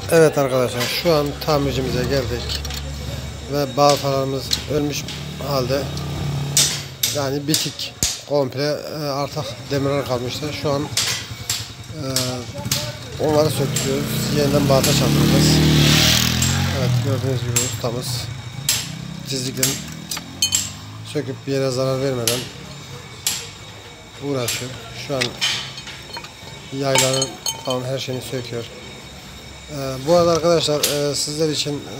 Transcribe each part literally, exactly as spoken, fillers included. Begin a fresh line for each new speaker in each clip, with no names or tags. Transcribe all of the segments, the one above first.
Evet arkadaşlar, şu an tamircimize geldik ve balatalarımız ölmüş halde, yani bitik komple, artık demirler kalmıştı. Şu an e, onları söküyoruz, yeniden balata çakacağız. Evet, gördüğünüz gibi ustamız dizlikten söküp bir yere zarar vermeden uğraşıyor. Şu an yayların falan her şeyini söküyor. Ee, bu arada arkadaşlar, e, sizler için e,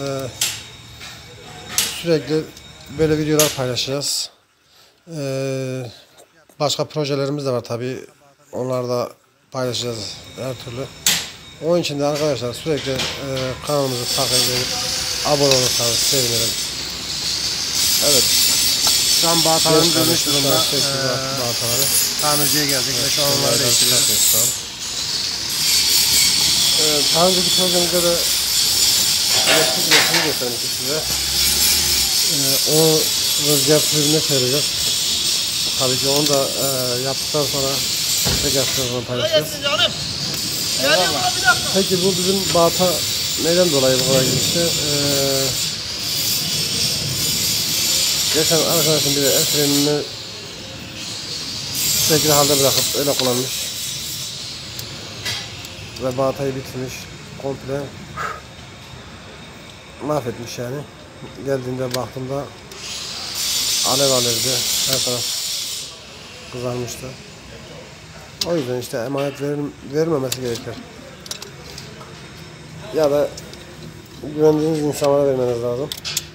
sürekli böyle videolar paylaşacağız. Ee, başka projelerimiz de var tabi, onları da paylaşacağız her türlü. Onun için de arkadaşlar sürekli e, kanalımızı takip edip abone olursanız sevinirim. Evet.
Şu an balatalarımız ölmüş durumda.
Balataları.
Tamirciye geldik ve şu an onları değiştiriyoruz.
Ee, daha önceki projemizde de elektrik üretimini göstermiştik size. Ee, o rüzgar türbinine çevireceğiz. Tabii ki onu da e, yaptıktan sonra tekrar sizinle paylaşacağız. Peki bu bizim balata neden dolayı bu kadar gitmişti? Ee, geçen arkadaşım biri el frenini şu şekilde halde bırakıp öyle kullanmış. Ve balatayı bitirmiş, komple mahvetmiş yani. Geldiğinde baktığımda alev alevdi, her taraf kızarmıştı. O yüzden işte emanet verim, verilmemesi gerekir. Ya da güvendiğiniz insanlara vermeniz lazım.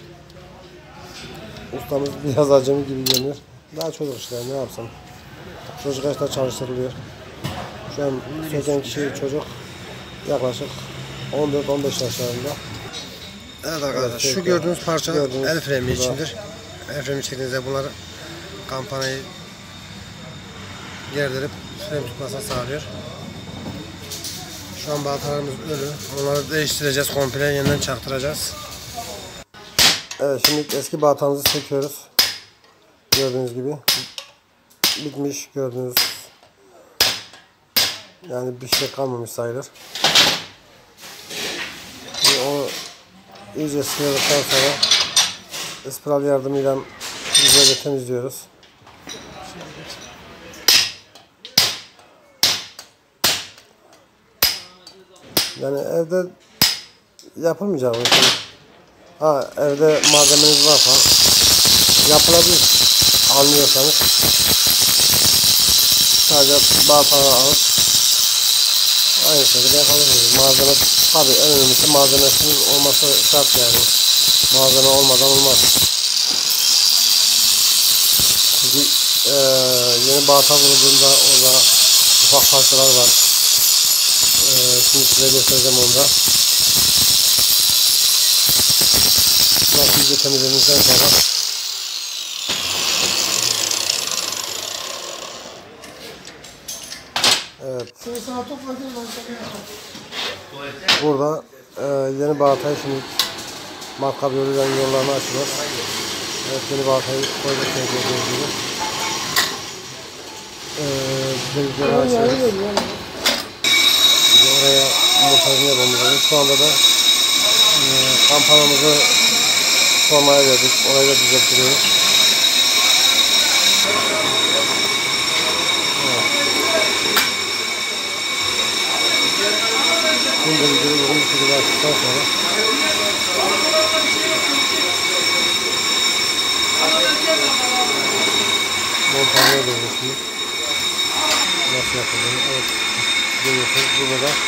Ustamız biraz acemi gibi görünüyor. Daha çocuk işte, ne yapsam. Çocuk yaşta çalıştırılıyor. Şu an söken kişi çocuk yaklaşık on dört on beş yaşlarında. Evet arkadaşlar, evet, şu gördüğünüz parça gördüğünüz el freni içindir. El freni çektiğinizde bunları kampanayı gerdirip fren tutmasına sağlıyor. Şu an balatalarımız ölü. Onları değiştireceğiz, komple yeniden çaktıracağız. Evet, şimdi eski balatamızı söküyoruz. Gördüğünüz gibi bitmiş, gördüğünüz. Yani bir şey kalmamış sayılır. Şimdi onu iyice sıyırdıktan sonra spiral yardımıyla güzelce temizliyoruz. Yani evde yapılmayacak bir şey. Ha, evde malzemeniz varsa yapılabilir, anlıyorsanız. Sadece balataları alıp aynı şekilde yapabilirsiniz. Malzeme tabi en önemlisi malzemesinin olması şart yani. Malzeme olmadan olmaz. Çünkü e, yeni balata vurulduğunda orada ufak parçalar var. E, şimdi size göstereceğim onda. Nasıl iyice temizledikten sonra evet. Burada e, yeni balatayı şimdi matkap yoluyla yollarını açıyoruz. Evet, yeni balatayı koyduk gördüğünüz gibi. E, delikleri açıyoruz. Şimdi oraya montajını yapmamız lazım. Şu anda da e, kampanamızı formaya verdik. Orayı da düzeltiyoruz. Bunu da bir uygun bir şekilde açtıktan sonra montajı ediyoruz şimdi. Nasıl yapıldığını, evet, görüyorsunuz burada da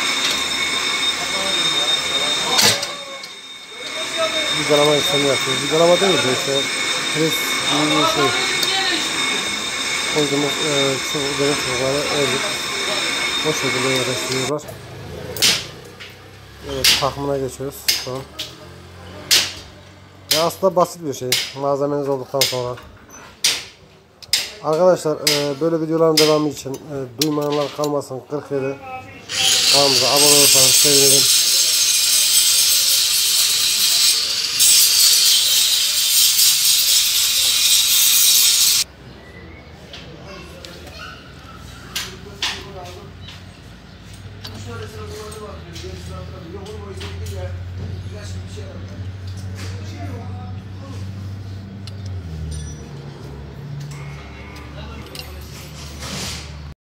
vidalama işlemi yapıyoruz. Vidalama değil de işte pres gibi bir şey. Koyduğumuz e, çubuk, demir çubukları ördük. O şekilde yerleştiriyorlar. Evet, takımına geçiyoruz şu an. Ya aslında basit bir şey, malzemeniz olduktan sonra. Arkadaşlar, e, böyle videoların devamı için e, duymayanlar kalmasın. kırk yedi kanalımıza abone olursanız sevinirim. Şöyle sırada bakıyoruz.
Yok oğlum o izledik ya. Güzel bir şey var.